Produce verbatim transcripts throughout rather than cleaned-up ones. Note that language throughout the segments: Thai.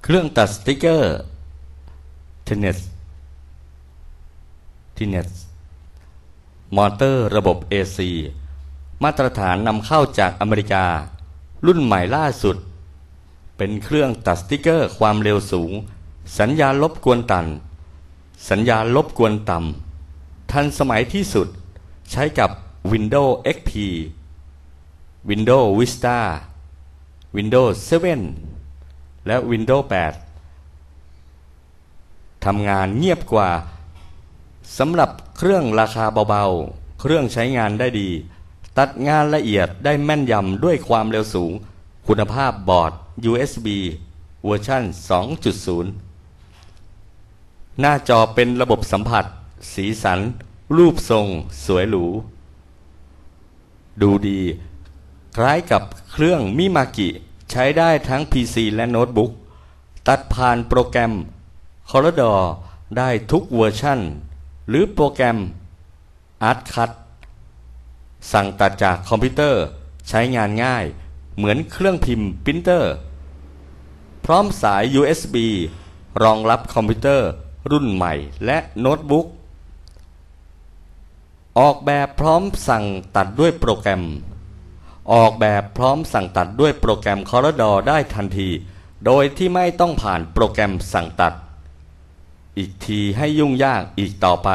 เครื่องตัดสติกเกอร์เทเนสทีเนสมอเตอร์ระบบ เอ ซี มาตรฐานนำเข้าจากอเมริการุ่นใหม่ล่าสุดเป็นเครื่องตัดสติกเกอร์ความเร็วสูงสัญญาณรบกวนต่ำสัญญาณรบกวนต่ำทันสมัยที่สุดใช้กับ Windows เอ็กซ์ พี Windows Vista Windows เซเว่น และ Windows แปด ทำงานเงียบกว่าสำหรับเครื่องราคาเบาๆเครื่องใช้งานได้ดีตัดงานละเอียดได้แม่นยำด้วยความเร็วสูงคุณภาพบอร์ด ยู เอส บี เวอร์ชัน สองจุดศูนย์ หน้าจอเป็นระบบสัมผัสสีสันรูปทรงสวยหรูดูดีคล้ายกับเครื่องมิมากิใช้ได้ทั้ง พี ซี และโน้ตบุ๊กตัดผ่านโปรแกรม Corridor ได้ทุกเวอร์ชันหรือโปรแกรม Artcut สั่งตัดจากคอมพิวเตอร์ใช้งานง่ายเหมือนเครื่องพิมพ์ปรินเตอร์พร้อมสาย ยู เอส บี รองรับคอมพิวเตอร์รุ่นใหม่และโน้ตบุ๊กออกแบบพร้อมสั่งตัดด้วยโปรแกรมออกแบบพร้อมสั่งตัดด้วยโปรแกรม Corridor ได้ทันทีโดยที่ไม่ต้องผ่านโปรแกรมสั่งตัดอีกทีให้ยุ่งยากอีกต่อไป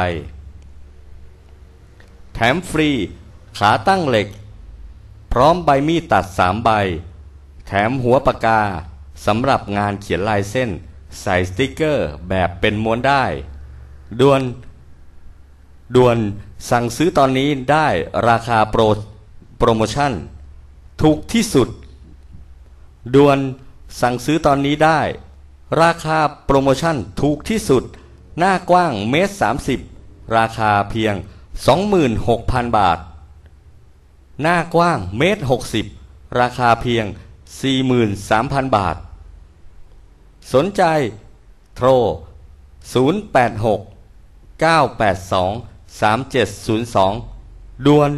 แถมฟรีขาตั้งเหล็กพร้อมใบมีดตัดสามใบแถมหัวปากกาสำหรับงานเขียนลายเส้นใส่สติกเกอร์แบบเป็นม้วนได้ด่วนด่วนสั่งซื้อตอนนี้ได้ราคาโปรโปรโมชั่นถูกที่สุดด่วนสั่งซื้อตอนนี้ได้ราคาโปรโมชั่นถูกที่สุดหน้ากว้างเมตรสามสิบราคาเพียง สองหมื่นหกพัน บาทหน้ากว้างเมตรหกสิบราคาเพียง สี่หมื่นสามพัน บาทสนใจโทรศูนย์ แปด หก เก้า แปด สอง สาม เจ็ด ศูนย์ สองด่วน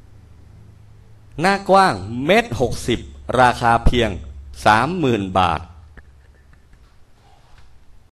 หน้ากว้างเมตรหกสิบราคาเพียง สามหมื่น บาท